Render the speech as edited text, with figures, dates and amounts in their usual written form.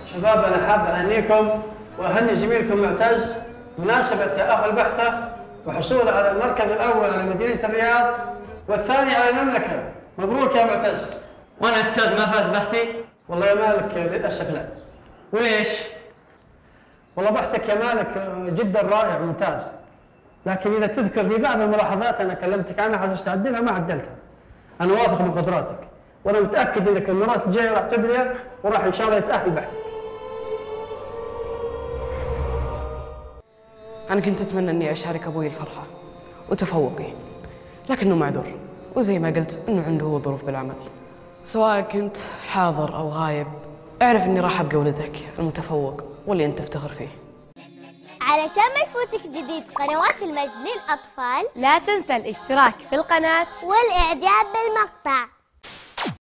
شباب أنا حاب أهنيكم وأهني زميلكم معتز بمناسبة تأهل بحثه وحصوله على المركز الأول على مدينة الرياض والثاني على المملكة. مبروك يا معتز. وأنا أستاذ ما فاز بحثي؟ والله يا مالك للأسف لا. وليش؟ والله بحثك يا مالك جدا رائع وممتاز، لكن إذا تذكر في بعض الملاحظات أنا كلمتك عنها حتى تعدلها ما عدلتها. أنا واثق من قدراتك وأنا متأكد إنك المرات الجاية راح تبدع وراح إن شاء الله يتأهل بحثك. أنا كنت أتمنى إني أشارك أبوي الفرحة وتفوقي، لكنه معذور، وزي ما قلت إنه عنده هو ظروف بالعمل. سواء كنت حاضر أو غايب، اعرف إني راح أبقى ولدك المتفوق واللي أنت تفتخر فيه. علشان ما يفوتك جديد قنوات المجد للأطفال لا تنسى الاشتراك في القناة والإعجاب بالمقطع.